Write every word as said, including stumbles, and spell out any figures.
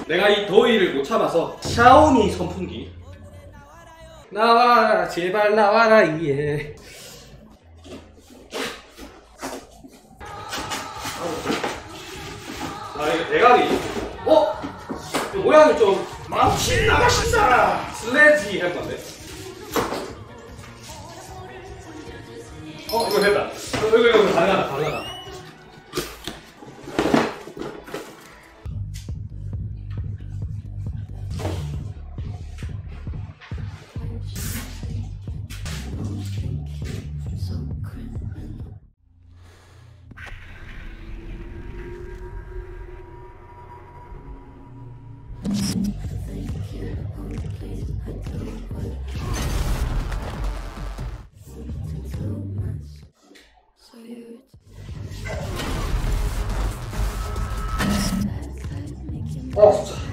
내가 이 더위를 못 참아서 샤오미 선풍기. 나와라 제발 나와라 이에. 아 이거 대가리. 어? 모양이 좀 망치 나가신다. 슬래지 할 건데. 어 이거 됐다. 이거 이거 이거 가능하다 가능하다. 어 진짜